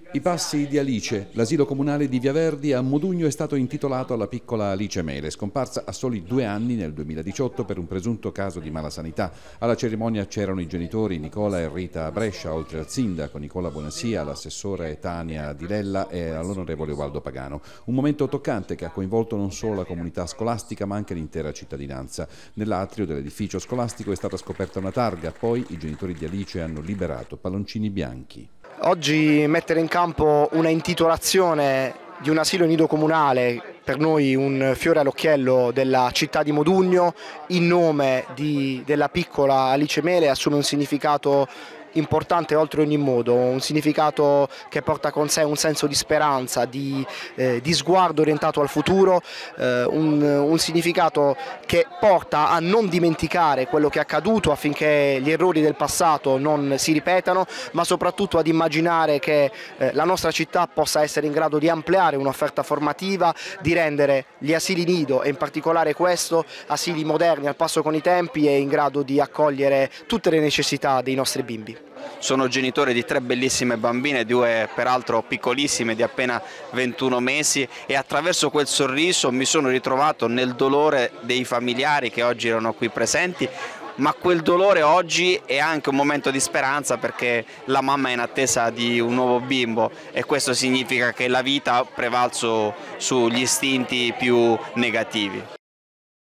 I passi di Alice, l'asilo comunale di Via Verdi a Modugno è stato intitolato alla piccola Alice Mele, scomparsa a soli 2 anni nel 2018 per un presunto caso di malasanità. Alla cerimonia c'erano i genitori Nicola e Rita Brescia, oltre al sindaco Nicola Bonassia, l'assessore Tania Di Lella e all'onorevole Ubaldo Pagano. Un momento toccante che ha coinvolto non solo la comunità scolastica ma anche l'intera cittadinanza. Nell'atrio dell'edificio scolastico è stata scoperta una targa, poi i genitori di Alice hanno liberato palloncini bianchi. Oggi mettere in campo una intitolazione di un asilo nido comunale, per noi un fiore all'occhiello della città di Modugno, in nome della piccola Alice Mele, assume un significato importante oltre ogni modo, un significato che porta con sé un senso di speranza, di sguardo orientato al futuro, un significato che porta a non dimenticare quello che è accaduto affinché gli errori del passato non si ripetano, ma soprattutto ad immaginare che la nostra città possa essere in grado di ampliare un'offerta formativa, di rendere gli asili nido e in particolare questo, asili moderni al passo con i tempi e in grado di accogliere tutte le necessità dei nostri bimbi. Sono genitore di 3 bellissime bambine, 2 peraltro piccolissime di appena 21 mesi e attraverso quel sorriso mi sono ritrovato nel dolore dei familiari che oggi erano qui presenti, ma quel dolore oggi è anche un momento di speranza perché la mamma è in attesa di un nuovo bimbo e questo significa che la vita ha prevalso sugli istinti più negativi.